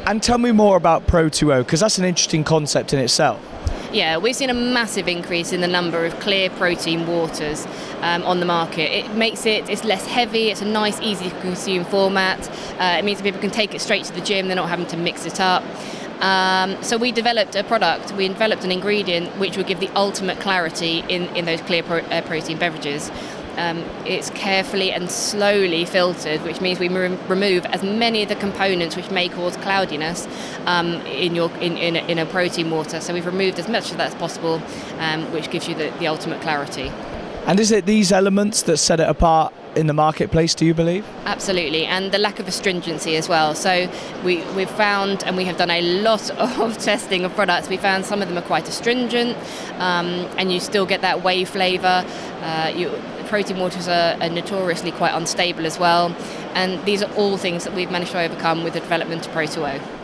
And tell me more about Pro2O, because that's an interesting concept in itself. Yeah, we've seen a massive increase in the number of clear protein waters on the market. It makes it's less heavy, it's a nice, easy to consume format. It means that people can take it straight to the gym, they're not having to mix it up. So we developed a product, we developed an ingredient which will give the ultimate clarity in those clear protein beverages. It's carefully and slowly filtered, which means we remove as many of the components which may cause cloudiness in a protein water. So we've removed as much of that as possible, which gives you the ultimate clarity. And is it these elements that set it apart in the marketplace, do you believe? Absolutely, and the lack of astringency as well. So we've found, and we have done a lot of testing of products, we found some of them are quite astringent, and you still get that whey flavour. Protein waters are notoriously quite unstable as well, and these are all things that we've managed to overcome with the development of Pro2O.